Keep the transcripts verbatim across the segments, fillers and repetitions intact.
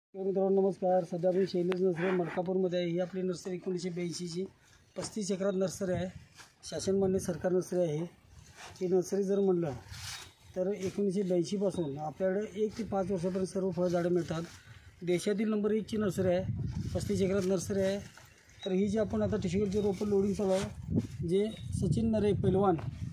मित्रांनो नमस्कार. सध्या मी शैलेश नर्सरी मडकापूरमध्ये आहे. ही आपली नर्सरी एकोणीसशे ब्याऐंशीची पस्तीस एकरात नर्सरी आहे. शासनमान्य सरकार नर्सरी आहे. ही नर्सरी जर म्हणलं तर एकोणीसशे ब्याऐंशीपासून आपल्याकडे एक ते पाच वर्षापर्यंत सर्व फळझाडं मिळतात. देशातील नंबर एकची नर्सरी आहे. पस्तीस एकरात नर्सरी आहे. तर ही जी आपण आता टिशूकल्चर रोपं लोडिंग चालू आहे, जे सचिन नरे पैलवान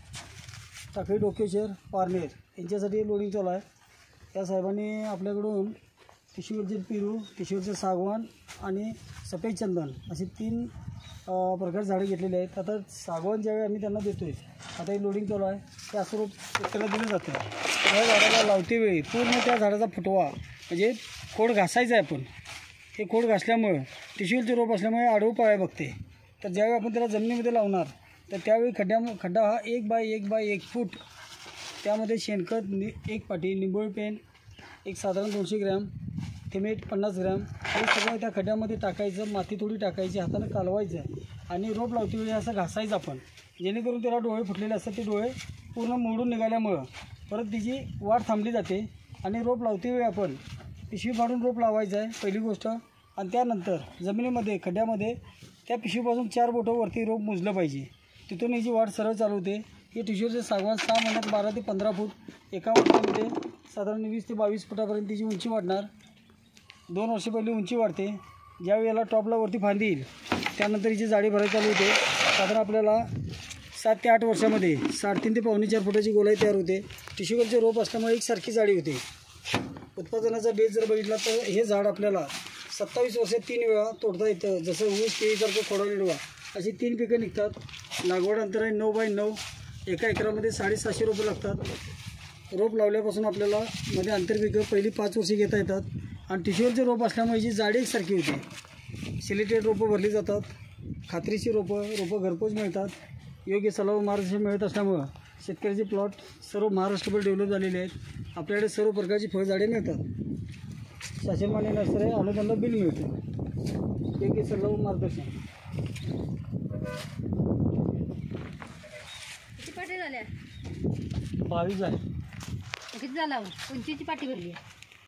टाकळी डोकेश्वर पारनेर यांच्यासाठी लोडिंग चालू आहे. त्या साहेबांनी आपल्याकडून टिशूकल्चर पेरू, टिशूकल्चर सागवान आणि सफेद चंदन असे तीन प्रकार झाडे घेतलेले आहेत. आता सागवान ज्यावेळी आम्ही त्यांना देतो आहे, आता हे लोडिंग चालू आहे, ते असं रोप शेतकऱ्याला दिलं जातं. त्या झाडाला लावते वेळी पूर्ण त्या झाडाचा फुटवा म्हणजे खोड घासायचा आहे. आपण हे खोड घासल्यामुळं टिशूकल्चर रोप असल्यामुळे आडवं पाया बघते. तर ज्यावेळी आपण त्याला जमिनीमध्ये लावणार तर त्यावेळी खड्ड्या खड्डा हा एक बाय एक बाय एक फूट, त्यामध्ये शेणखत नि एक पाटी, निंबोळी पेंड एक साधारण दोनशे ग्रॅम, थिमेट पन्नास ग्रॅम हे सगळं त्या खड्ड्यामध्ये टाकायचं. माती थोडी टाकायची, हातानं कालवायचं आणि रोप लावते वेळी असं घासायचं आपण, जेणेकरून त्याला डोळे फुटलेले असतात. ते डोळे पूर्ण मोडून निघाल्यामुळं परत तिची वाढ थांबली जाते. आणि रोप लावते वेळी आपण पिशवी फाडून रोप लावायचं आहे पहिली गोष्ट. आणि त्यानंतर जमिनीमध्ये खड्ड्यामध्ये त्या पिशवीपासून चार बोटं वरती रोप मुजलं पाहिजे. तिथून हिची वाढ सरळ चालू होते. ही टिशूचे सागवान सहा महिन्यात बारा ते पंधरा फूट, एका वर्षामध्ये साधारण वीस ते बावीस फुटापर्यंत तिची उंची वाढणार. दोन वर्ष पहिली उंची वाढते. ज्यावेळी याला टॉपला वरती फांदी येईल त्यानंतर हिची जाडी भरायला चालू होते. साधारण आपल्याला सात ते आठ वर्षामध्ये साडेतीन ते पावणे चार फुटाची गोलाई तयार होते. टिशूकल्चर रोप असल्यामुळे एकसारखी जाडी होते. उत्पादनाचा बेस जर बघितला तर हे झाड आपल्याला सत्तावीस वर्षात तीन वेळा तोडता येतं. जसं ऊस केळीसारखं खोडा निडवा अशी तीन पिकं निघतात. लागवड अंतर आहे नऊ बाय नऊ. एका एकरामध्ये साडेसहाशे रोपं लागतात. रोप लावल्यापासून आपल्याला मध्ये आंतरपिकं पहिली पाच वर्षे घेता येतात. आणि टिशूकल्चर रोप असल्यामुळे जी जाडी एकसारखी होते. सिलेटेड रोपं भरली जातात. खात्रीची रोपं रोपं घरपोच मिळतात. योग्य सल्ला मार्गदर्शन मिळत असल्यामुळं शेतकऱ्याचे प्लॉट सर्व महाराष्ट्रभर डेव्हलप झालेले आहेत. आपल्याकडे सर्व प्रकारची फळझाडे मिळतात. शासनमान्य नर्सरी अनुदान बिल मिळतं. योग्य सल्ला व मार्गदर्शन. किती पाटी झाल्या? बावीस आहे. किती झाला उंचीची पाटी भरली आहे?